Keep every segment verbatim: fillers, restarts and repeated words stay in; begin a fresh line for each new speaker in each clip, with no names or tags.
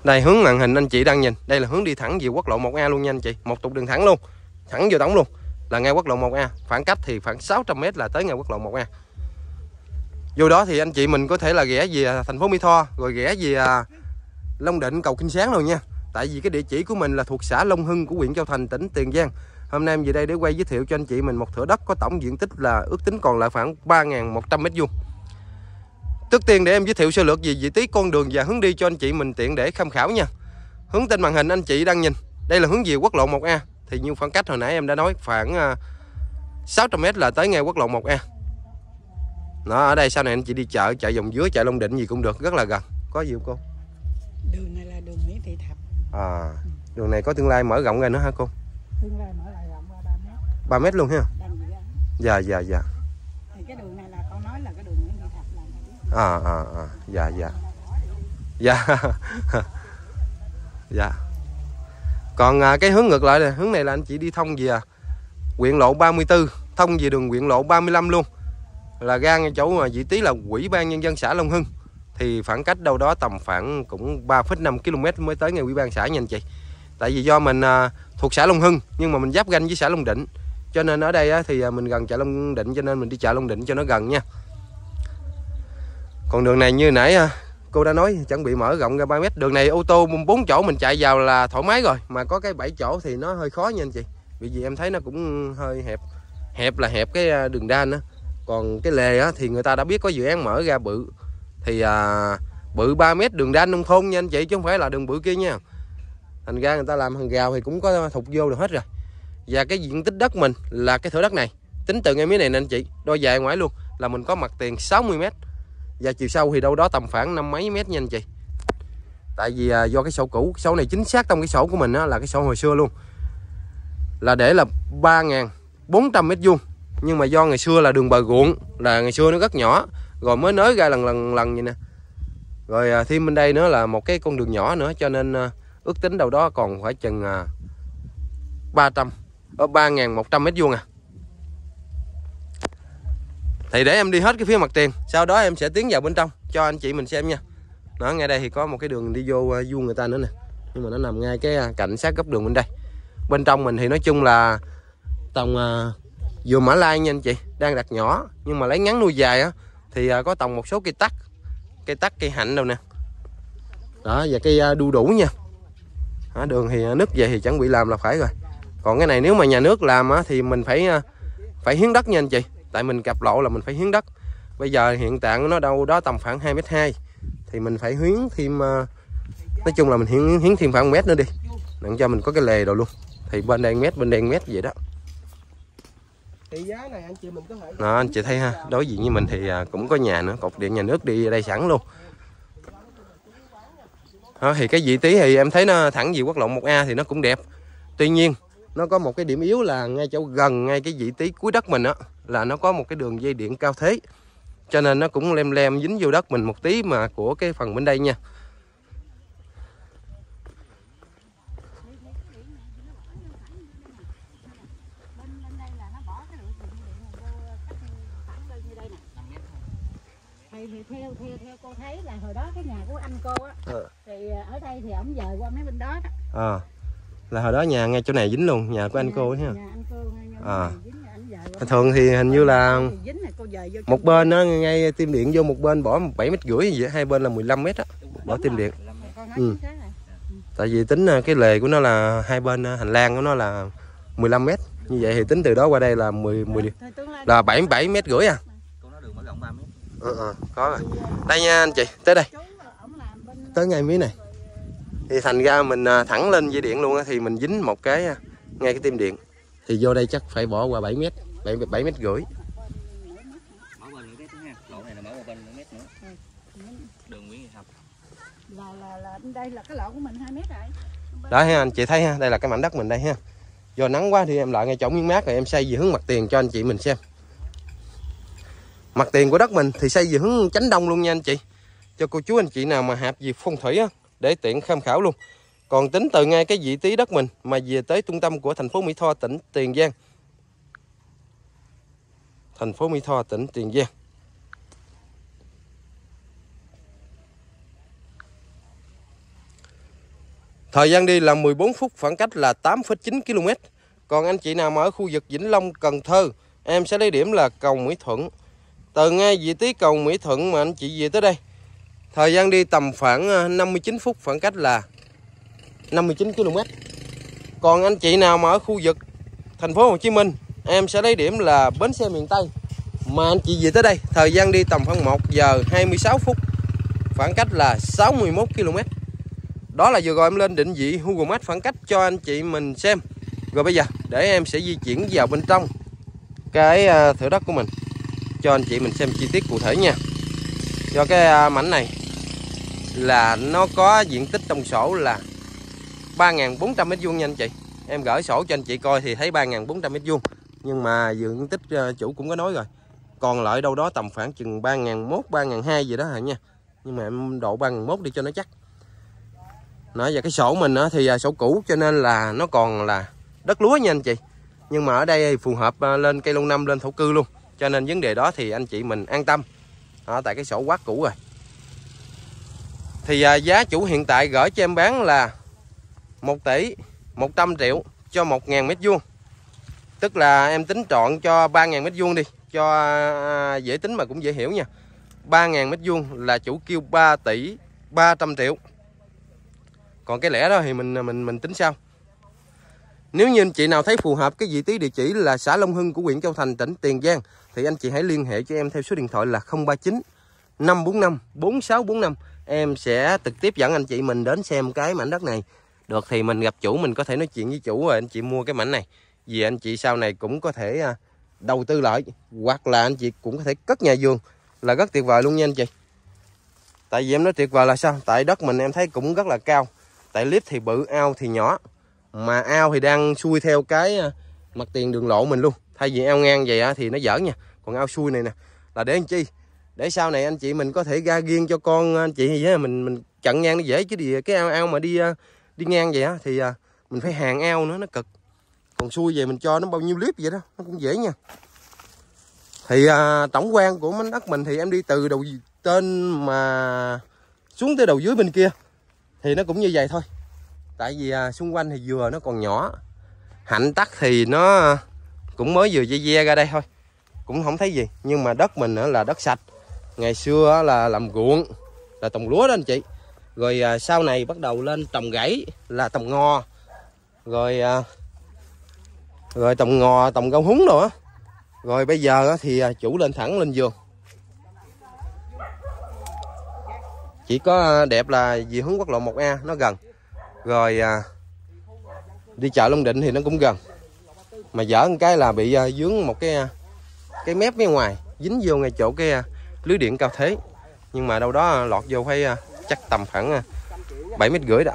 Đây hướng màn hình anh chị đang nhìn, đây là hướng đi thẳng về quốc lộ một A luôn nha anh chị, một trục đường thẳng luôn, thẳng vô đóng luôn, là ngay quốc lộ một A. Khoảng cách thì khoảng sáu trăm mét là tới ngay quốc lộ một A. Vô đó thì anh chị mình có thể là ghé về thành phố Mỹ Tho, rồi ghé về Long Định, cầu Kinh Sáng luôn nha. Tại vì cái địa chỉ của mình là thuộc xã Long Hưng của huyện Châu Thành, tỉnh Tiền Giang. Hôm nay em về đây để quay giới thiệu cho anh chị mình một thửa đất có tổng diện tích là ước tính còn lại khoảng ba nghìn một trăm mét vuông. Trước tiên để em giới thiệu sơ lược về vị trí con đường và hướng đi cho anh chị mình tiện để tham khảo nha. Hướng trên màn hình anh chị đang nhìn, đây là hướng về quốc lộ một A. Thì như khoảng cách hồi nãy em đã nói, khoảng sáu trăm mét là tới ngay quốc lộ một A. Đó, ở đây sau này anh chị đi chợ, chợ Dòng Dứa, chợ Long Định gì cũng được, rất là gần. Có gì không cô?
Đường này là đường Nguyễn Thị Thập.
À, đường này có tương lai mở rộng ra nữa hả cô?
Tương lai mở lại rộng qua ba mét.
ba mét luôn ha? Dạ, dạ, dạ.
Thì cái đường này là con nói là cái đường Nguyễn Thị Thập là
À, à, à, dạ, dạ. Dạ. Dạ. Còn à, cái hướng ngược lại này, hướng này là anh chị đi thông về huyện lộ ba mươi tư, thông về đường huyện lộ ba mươi lăm luôn. Là ra ngay chỗ mà vị trí là Ủy ban nhân dân xã Long Hưng. Thì khoảng cách đâu đó tầm khoảng cũng ba phẩy năm ki lô mét mới tới ngay Ủy ban xã nha anh chị. Tại vì do mình à, thuộc xã Long Hưng nhưng mà mình giáp ranh với xã Long Định, cho nên ở đây á, thì à, mình gần chợ Long Định, cho nên mình đi chợ Long Định cho nó gần nha. Còn đường này như nãy à, cô đã nói chuẩn bị mở rộng ra ba mét. Đường này ô tô bốn chỗ mình chạy vào là thoải mái rồi, mà có cái bảy chỗ thì nó hơi khó nha anh chị. Vì vì em thấy nó cũng hơi hẹp. Hẹp là hẹp cái đường đan á. Còn cái lề á, thì người ta đã biết có dự án mở ra bự. Thì à, bự ba mét đường đan nông thôn nha anh chị, chứ không phải là đường bự kia nha. Thành ra người ta làm hàng rào thì cũng có thục vô được hết rồi. Và cái diện tích đất mình là cái thửa đất này, tính từ ngay miếng này nè anh chị, đo dài ngoài luôn là mình có mặt tiền sáu mươi mét. Và chiều sâu thì đâu đó tầm khoảng năm mấy mét nha anh chị. Tại vì à, do cái sổ cũ, sổ này chính xác trong cái sổ của mình á, là cái sổ hồi xưa luôn, là để là ba nghìn bốn trăm mét vuông. Nhưng mà do ngày xưa là đường bờ ruộng, là ngày xưa nó rất nhỏ, rồi mới nới ra lần lần lần vậy nè. Rồi à, thêm bên đây nữa là một cái con đường nhỏ nữa, cho nên à, ước tính đâu đó còn phải chừng à, ba trăm ở ba nghìn một trăm mét vuông à. Thì để em đi hết cái phía mặt tiền, sau đó em sẽ tiến vào bên trong cho anh chị mình xem nha. Đó, ngay đây thì có một cái đường đi vô uh, vuông người ta nữa nè, nhưng mà nó nằm ngay cái uh, cạnh sát góc đường bên đây. Bên trong mình thì nói chung là tầm uh, dừa Mã Lai nha anh chị, đang đặt nhỏ nhưng mà lấy ngắn nuôi dài á, thì uh, có tầm một số cây tắc, cây tắc, cây hạnh đâu nè. Đó, và cây uh, đu đủ nha. Đó, đường thì uh, nứt về thì chẳng bị làm là phải rồi. Còn cái này nếu mà nhà nước làm á, thì mình phải uh, phải hiến đất nha anh chị. Tại mình cặp lộ là mình phải hiến đất. Bây giờ hiện tại nó đâu đó tầm khoảng hai mét hai, thì mình phải hiến thêm, nói chung là mình hiến hiến thêm khoảng một mét nữa đi, để cho mình có cái lề rồi luôn. Thì bên đây mét, bên đây mét vậy đó.
Thì giá này anh chị mình có thể...
Đó, anh chị thấy ha, đối diện với mình thì cũng có nhà nữa, cột điện nhà nước đi đây sẵn luôn. Đó, thì cái vị trí thì em thấy nó thẳng về quốc lộ một A thì nó cũng đẹp. Tuy nhiên nó có một cái điểm yếu là ngay chỗ gần ngay cái vị trí cuối đất mình á, là nó có một cái đường dây điện cao thế, cho nên nó cũng lem lem dính vô đất mình một tí mà của cái phần bên đây nha.
Thì, thì theo, theo, theo cô thấy là hồi đó cái nhà của anh cô á,
à.
thì ở đây thì ổng dời qua mấy bên đó đó.
À, là hồi đó nhà ngay chỗ này dính luôn, nhà của anh
nhà,
cô ấy ha.
Nhà anh cô ngay
à.
Dính,
thường thì hình như là
này,
một bên nó ngay tim điện vô, một bên bỏ bảy mét rưỡi vậy, hai bên là mười lăm mét á, bỏ tim điện. Ừ. Tại vì tính cái lề của nó là hai bên hành lang của nó là mười lăm mét, như vậy thì tính từ đó qua đây là mười mười là bảy bảy mét rưỡi à. Ừ, ừ, có rồi. Đây nha anh chị, tới đây, tới ngay miếng này thì thành ra mình thẳng lên dây điện luôn á, thì mình dính một cái ngay cái tim điện, thì vô đây chắc phải bỏ qua bảy mét, bảy mét rưỡi.
Là, là, là đây là cái lỗ của mình hai mét rồi.
Đó ha, anh chị thấy ha, đây là cái mảnh đất mình đây ha. Do nắng quá thì em lại ngay chỗ miếng mát rồi em xây về hướng mặt tiền cho anh chị mình xem. Mặt tiền của đất mình thì xây về hướng chánh đông luôn nha anh chị, cho cô chú anh chị nào mà hạp gì phong thủy á, để tiện tham khảo luôn. Còn tính từ ngay cái vị trí đất mình mà về tới trung tâm của thành phố Mỹ Tho, tỉnh Tiền Giang. Thành phố Mỹ Tho, tỉnh Tiền Giang. Thời gian đi là mười bốn phút, khoảng cách là tám phẩy chín ki lô mét. Còn anh chị nào mà ở khu vực Vĩnh Long, Cần Thơ, em sẽ lấy điểm là cầu Mỹ Thuận. Từ ngay vị trí cầu Mỹ Thuận mà anh chị về tới đây, thời gian đi tầm khoảng năm mươi chín phút, khoảng cách là năm mươi chín ki lô mét. Còn anh chị nào mà ở khu vực thành phố Hồ Chí Minh, em sẽ lấy điểm là bến xe miền Tây mà anh chị về tới đây, thời gian đi tầm khoảng một giờ hai mươi sáu phút, khoảng cách là sáu mươi mốt ki lô mét. Đó là vừa rồi em lên định vị Google Maps khoảng cách cho anh chị mình xem. Rồi bây giờ để em sẽ di chuyển vào bên trong cái thửa đất của mình cho anh chị mình xem chi tiết cụ thể nha. Do cái mảnh này là nó có diện tích trong sổ là ba nghìn bốn trăm mét vuông nha anh chị. Em gửi sổ cho anh chị coi thì thấy ba nghìn bốn trăm mét vuông. Nhưng mà diện tích chủ cũng có nói rồi, còn lại đâu đó tầm khoảng chừng ba nghìn một trăm, ba nghìn hai trăm gì đó hả nha. Nhưng mà em độ ba nghìn một trăm đi cho nó chắc. Nói về cái sổ mình á, thì sổ cũ cho nên là nó còn là đất lúa nha anh chị. Nhưng mà ở đây phù hợp lên cây lâu năm, lên thổ cư luôn. Cho nên vấn đề đó thì anh chị mình an tâm. Đó, tại cái sổ quá cũ rồi. Thì à, giá chủ hiện tại gửi cho em bán là một tỷ một trăm triệu cho một nghìn mét vuông. Tức là em tính trọn cho ba nghìn mét vuông đi, cho à, dễ tính mà cũng dễ hiểu nha. ba nghìn mét vuông là chủ kêu ba tỷ ba trăm triệu. Còn cái lẻ đó thì mình mình mình tính sau. Nếu như anh chị nào thấy phù hợp cái vị trí địa chỉ là xã Long Hưng của huyện Châu Thành, tỉnh Tiền Giang, thì anh chị hãy liên hệ cho em theo số điện thoại là không ba chín năm bốn năm bốn sáu bốn năm. Em sẽ trực tiếp dẫn anh chị mình đến xem cái mảnh đất này. Được thì mình gặp chủ, mình có thể nói chuyện với chủ rồi anh chị mua cái mảnh này. Vì anh chị sau này cũng có thể đầu tư lại, hoặc là anh chị cũng có thể cất nhà vườn, là rất tuyệt vời luôn nha anh chị. Tại vì em nói tuyệt vời là sao? Tại đất mình em thấy cũng rất là cao. Tại clip thì bự, ao thì nhỏ. Mà ao thì đang xuôi theo cái mặt tiền đường lộ mình luôn. Thay vì ao ngang vậy thì nó dở nha. Còn ao xuôi này nè là để làm chi? Để sau này anh chị mình có thể ra riêng cho con anh chị với mình mình chặn ngang nó dễ. Chứ thì cái ao ao mà đi đi ngang vậy á thì mình phải hàng ao nữa, nó cực. Còn xuôi về mình cho nó bao nhiêu clip vậy đó, nó cũng dễ nha. Thì à, tổng quan của mảnh đất mình thì em đi từ đầu tên mà xuống tới đầu dưới bên kia thì nó cũng như vậy thôi. Tại vì à, xung quanh thì dừa nó còn nhỏ, hạnh tắc thì nó cũng mới vừa ve ve ra đây thôi, cũng không thấy gì. Nhưng mà đất mình là đất sạch, ngày xưa là làm ruộng, là trồng lúa đó anh chị. Rồi à, sau này bắt đầu lên trồng gãy là trồng ngò, rồi à, rồi trồng ngò, trồng rau húng rồi á. Rồi bây giờ thì chủ lên thẳng lên vườn. Chỉ có đẹp là vì hướng quốc lộ một A nó gần. Rồi à, đi chợ Long Định thì nó cũng gần. Mà dở một cái là bị à, dướng một cái cái mép bên ngoài, dính vô ngay chỗ cái à, lưới điện cao thế. Nhưng mà đâu đó lọt vô phải à, chắc tầm khoảng à, bảy mét rưỡi đó.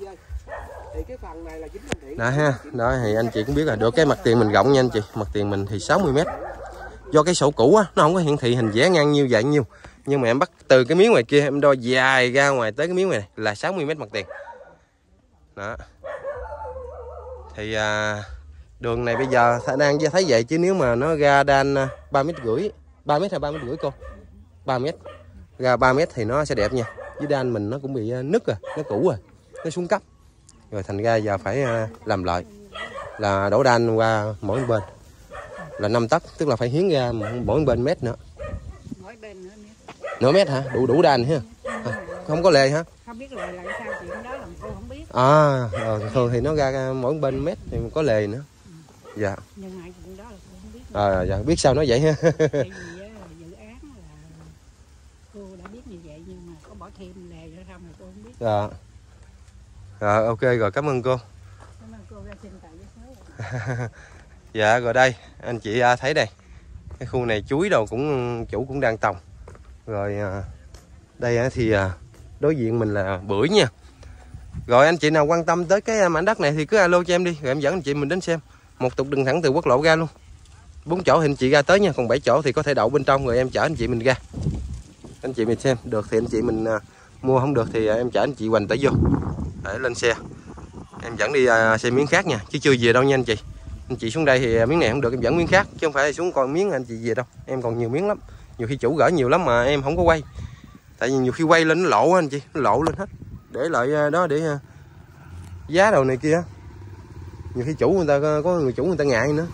Đó ha, đó thì anh chị cũng biết là được cái mặt tiền mình rộng nha anh chị. Mặt tiền mình thì sáu mươi mét. Do cái sổ cũ á, nó không có hiển thị hình vẽ ngang nhiêu vậy nhiêu. Nhưng mà em bắt từ cái miếng ngoài kia em đo dài ra ngoài tới cái miếng này là sáu mươi mét mặt tiền. Đó. Thì à, đường này bây giờ đang thấy vậy, chứ nếu mà nó ra đan ba mét rưỡi, ba mét hay ba mét rưỡi cô? ba mét. Ra ba mét thì nó sẽ đẹp nha. Với đan mình nó cũng bị nứt rồi, nó cũ rồi, nó xuống cấp. Rồi thành ra giờ phải làm lại là đổ đan qua mỗi bên là năm tấc, tức là phải hiến ra mỗi bên mét nữa.
Mỗi bên nữa mét.
Nửa mét hả? Đủ đủ đan ha. À, không có lề hả?
Không biết lề là sao, chuyện đó làm cô không biết.
À, ờ, thường thì nó ra mỗi bên mét thì có lề nữa. Ừ. Dạ.
Nhưng mà chuyện đó là cô không biết.
À, dạ, biết sao nói vậy ha.
Tại vì dự án là cô đã biết như vậy, nhưng mà có bỏ thêm lề nữa không thì cô không biết.
Dạ. Rồi ok rồi, cảm ơn cô.
Cảm ơn cô ra xin tại giấy số.
Dạ rồi đây anh chị thấy đây, cái khu này chuối đâu cũng chủ cũng đang trồng. Rồi đây thì đối diện mình là bưởi nha. Rồi anh chị nào quan tâm tới cái mảnh đất này thì cứ alo cho em đi, rồi em dẫn anh chị mình đến xem. Một trục đường thẳng từ quốc lộ ra luôn. Bốn chỗ thì anh chị ra tới nha, còn bảy chỗ thì có thể đậu bên trong rồi em chở anh chị mình ra. Anh chị mình xem được thì anh chị mình mua, không được thì em chở anh chị Hoành tới vô để lên xe. Em dẫn đi xe miếng khác nha, chứ chưa về đâu nha anh chị. Anh chị xuống đây thì miếng này không được em dẫn miếng khác, chứ không phải xuống còn miếng anh chị về đâu. Em còn nhiều miếng lắm, nhiều khi chủ gửi nhiều lắm mà em không có quay. Tại vì nhiều khi quay lên nó lộ anh chị, nó lộ lên hết. Để lại đó để giá đầu này kia. Nhiều khi chủ người ta có người chủ người ta ngại nữa.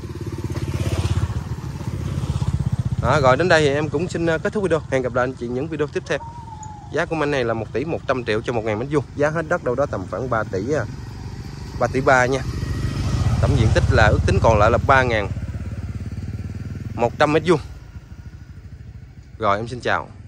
Đó, rồi đến đây thì em cũng xin kết thúc video. Hẹn gặp lại anh chị những video tiếp theo. Giá của mảnh này là một tỷ một trăm triệu cho một nghìn mét vuông. Giá hết đất đâu đó tầm khoảng ba tỷ ba tỷ ba nha. Tổng diện tích là ước tính còn lại là ba nghìn một trăm mét vuông. Rồi em xin chào.